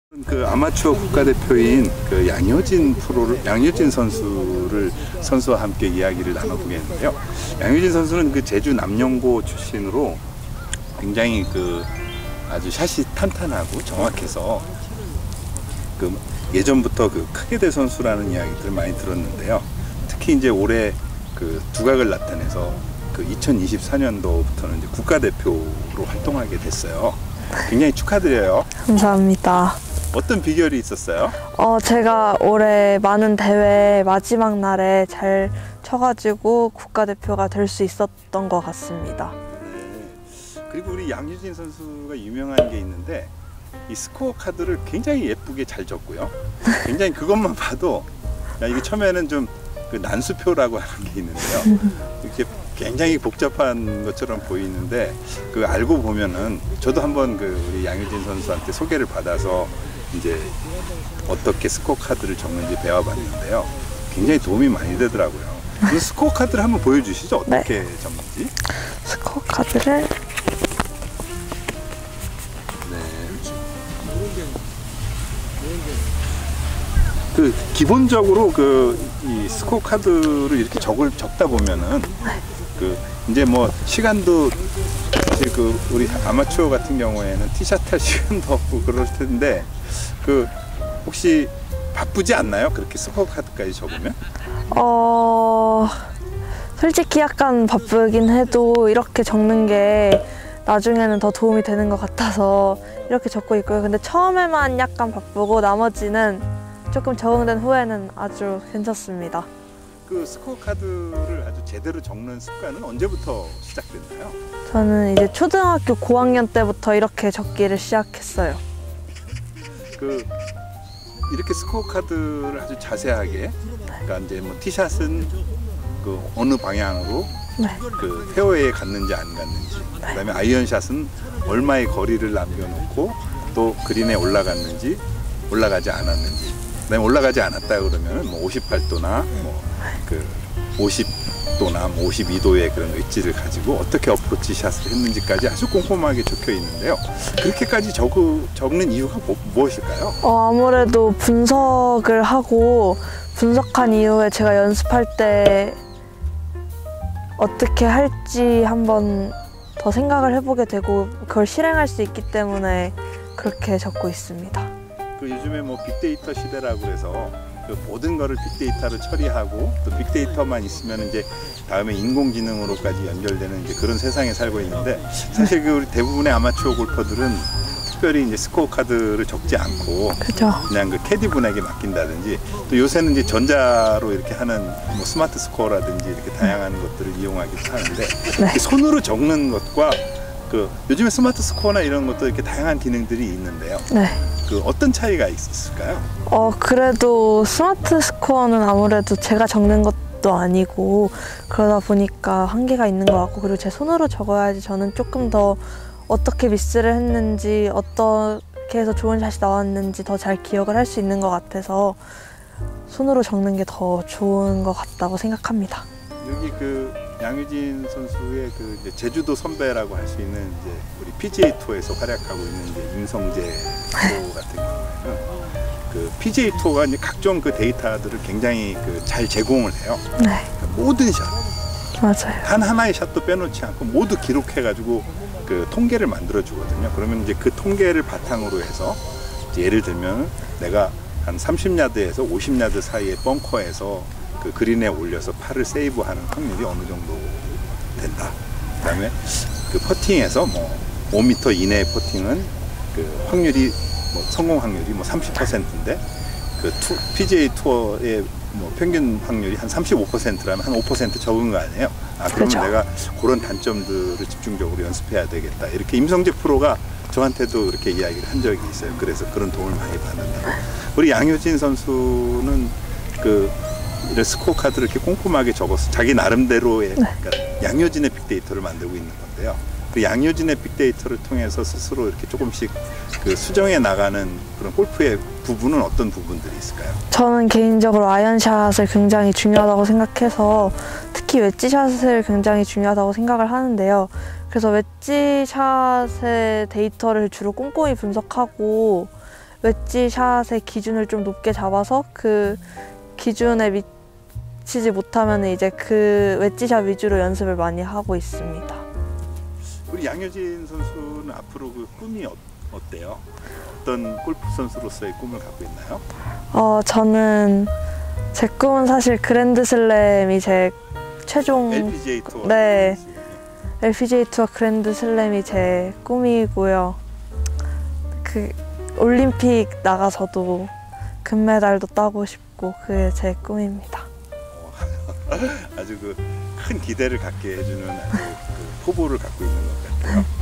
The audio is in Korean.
그 아마추어 국가대표인 그 양효진 선수를 선수와 함께 이야기를 나눠보겠는데요. 양효진 선수는 그 제주 남영고 출신으로 굉장히 그 아주 샷이 탄탄하고 정확해서 그 예전부터 그 크게 될 선수라는 이야기들을 많이 들었는데요. 특히 이제 올해 그 두각을 나타내서 그 2024년도부터는 이제 국가대표로 활동하게 됐어요. 굉장히 축하드려요. 감사합니다. 어떤 비결이 있었어요? 제가 올해 많은 대회 마지막 날에 잘 쳐가지고 국가대표가 될 수 있었던 것 같습니다. 네. 그리고 우리 양효진 선수가 유명한 게 있는데 이 스코어 카드를 굉장히 예쁘게 잘 적고요. 굉장히 그것만 봐도 야, 이게 처음에는 좀 그 난수표라고 하는 게 있는데요. 이렇게 굉장히 복잡한 것처럼 보이는데 그 알고 보면은 저도 한번 그 우리 양효진 선수한테 소개를 받아서 이제 어떻게 스코어 카드를 적는지 배워봤는데요. 굉장히 도움이 많이 되더라고요. 그 스코어 카드를 한번 보여주시죠. 어떻게 네. 적는지. 스코어 카드를 네. 그 기본적으로 그 이 스코어 카드를 이렇게 적다 보면은 그 이제 뭐 시간도 사실 그 우리 아마추어 같은 경우에는 티샷 할 시간도 없고 그럴 텐데 그 혹시 바쁘지 않나요? 그렇게 스코어 카드까지 적으면? 솔직히 약간 바쁘긴 해도 이렇게 적는 게 나중에는 더 도움이 되는 것 같아서 이렇게 적고 있고요. 근데 처음에만 약간 바쁘고 나머지는 조금 적응된 후에는 아주 괜찮습니다. 그 스코어 카드를 아주 제대로 적는 습관은 언제부터 시작됐나요? 저는 이제 초등학교 고학년 때부터 이렇게 적기를 시작했어요. 그 이렇게 스코어 카드를 아주 자세하게, 그러니까 이제 뭐 티샷은 그 어느 방향으로 네. 그 페어웨이에 갔는지 안 갔는지, 그다음에 아이언샷은 얼마의 거리를 남겨놓고 또 그린에 올라갔는지 올라가지 않았는지, 그다음에 올라가지 않았다 그러면은 뭐 58도나 뭐 그 50도나 뭐 52도의 그런 웨지를 가지고 어떻게 어프로치 샷을 했는지까지 아주 꼼꼼하게 적혀 있는데요. 그렇게까지 적는 이유가 무엇일까요? 아무래도 분석을 하고 분석한 이후에 제가 연습할 때 어떻게 할지 한번 더 생각을 해보게 되고 그걸 실행할 수 있기 때문에 그렇게 적고 있습니다. 그 요즘에 뭐 빅데이터 시대라고 해서 그 모든 거를 빅데이터로 처리하고 또 빅데이터만 있으면 이제 다음에 인공지능으로까지 연결되는 이제 그런 세상에 살고 있는데 사실 그 우리 대부분의 아마추어 골퍼들은 특별히 이제 스코어 카드를 적지 않고 그죠. 그냥 그 캐디 분에게 맡긴다든지 또 요새는 이제 전자로 이렇게 하는 뭐 스마트 스코어라든지 이렇게 다양한 것들을 이용하기도 하는데 네. 손으로 적는 것과 그 요즘에 스마트 스코어나 이런 것도 이렇게 다양한 기능들이 있는데요. 네. 그 어떤 차이가 있을까요? 그래도 스마트 스코어는 아무래도 제가 적는 것도 아니고 그러다 보니까 한계가 있는 것 같고 그리고 제 손으로 적어야지 저는 조금 더 어떻게 미스를 했는지 어떻게 해서 좋은 샷이 나왔는지 더 잘 기억을 할 수 있는 것 같아서 손으로 적는 게 더 좋은 것 같다고 생각합니다. 여기 그 양효진 선수의 그 이제 제주도 선배라고 할 수 있는 이제 우리 PGA 투어에서 활약하고 있는 이제 임성재 프로 같은 경우에는 그 PGA 투어가 이제 각종 그 데이터들을 굉장히 그 잘 제공을 해요. 네. 그러니까 모든 샷, 맞아요. 단 하나의 샷도 빼놓지 않고 모두 기록해가지고 그 통계를 만들어 주거든요. 그러면 이제 그 통계를 바탕으로 해서 이제 예를 들면 내가 한 30야드에서 50야드 사이의 벙커에서 그 그린에 올려서 팔을 세이브하는 확률이 어느 정도 된다. 그다음에 그 퍼팅에서 뭐 5m 이내의 퍼팅은 그 확률이 뭐 성공 확률이 뭐 30%인데 그 PGA 투어의 뭐 평균 확률이 한 35%라면 한 5% 적은 거 아니에요? 그러면 그렇죠. 내가 그런 단점들을 집중적으로 연습해야 되겠다. 이렇게 임성재 프로가 저한테도 이렇게 이야기를 한 적이 있어요. 그래서 그런 도움을 많이 받는다고. 우리 양효진 선수는 그 이런 스코어 카드를 이렇게 꼼꼼하게 적어서 자기 나름대로의 그러니까 양효진의 빅데이터를 만들고 있는 건데요. 그 양효진의 빅데이터를 통해서 스스로 이렇게 조금씩 그 수정해 나가는 그런 골프의 부분은 어떤 부분들이 있을까요? 저는 개인적으로 아이언샷을 굉장히 중요하다고 생각해서 특히 웨지샷을 굉장히 중요하다고 생각을 하는데요. 그래서 웨지샷의 데이터를 주로 꼼꼼히 분석하고 웨지 샷의 기준을 좀 높게 잡아서 그 기준에 미치지 못하면 이제 그 웨지 샷 위주로 연습을 많이 하고 있습니다. 우리 양효진 선수는 앞으로 그 꿈이 어때요? 어떤 골프 선수로서의 꿈을 갖고 있나요? 저는 제 꿈은 사실 그랜드슬램이 제 최종 LPGA 투어. 네. LPGA 투어 그랜드슬램이 제 꿈이고요. 그 올림픽 나가서도 금메달도 따고 싶고 그게 제 꿈입니다. 아주 그 큰 기대를 갖게 해주는 아주 그 포부를 갖고 있는 것 같아요.